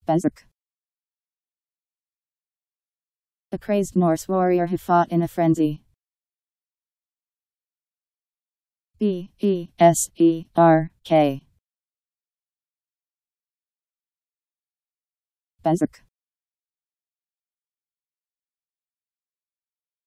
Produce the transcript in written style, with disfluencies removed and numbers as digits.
Beserk. A crazed Norse warrior who fought in a frenzy. Beserk. Beserk.